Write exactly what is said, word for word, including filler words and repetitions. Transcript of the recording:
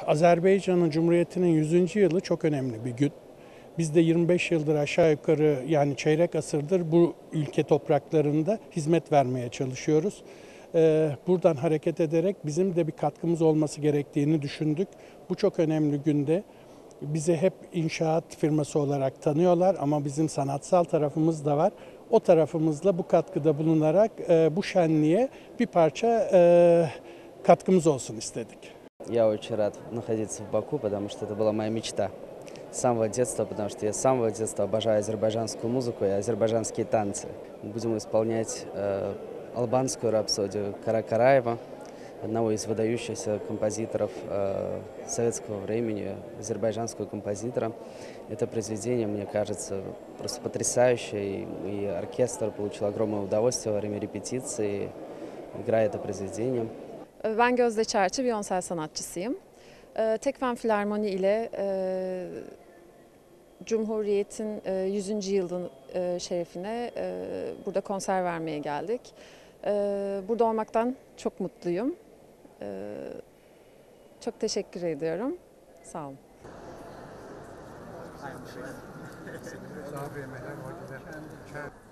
Azerbaycan'ın Cumhuriyeti'nin yüzüncü yılı çok önemli bir gün. Biz de yirmi beş yıldır aşağı yukarı yani çeyrek asırdır bu ülke topraklarında hizmet vermeye çalışıyoruz. Ee, buradan hareket ederek bizim de bir katkımız olması gerektiğini düşündük. Bu çok önemli günde bizi hep inşaat firması olarak tanıyorlar ama bizim sanatsal tarafımız da var. O tarafımızla bu katkıda bulunarak e, bu şenliğe bir parça e, katkımız olsun istedik. Я очень рад находиться в Баку, потому что это была моя мечта с самого детства, потому что я с самого детства обожаю азербайджанскую музыку и азербайджанские танцы. Будем исполнять э, албанскую рапсодию Кара Караева, одного из выдающихся композиторов э, советского времени, азербайджанского композитора. Это произведение, мне кажется, просто потрясающее, и оркестр получил огромное удовольствие во время репетиции, играя это произведение. Ben Gözde Çerçi, viyonsel sanatçısıyım. Tekfen Filarmoni ile e, Cumhuriyet'in e, yüzüncü yılın e, şerefine e, burada konser vermeye geldik. E, burada olmaktan çok mutluyum. E, çok teşekkür ediyorum. Sağ olun. Sahibi Emeler,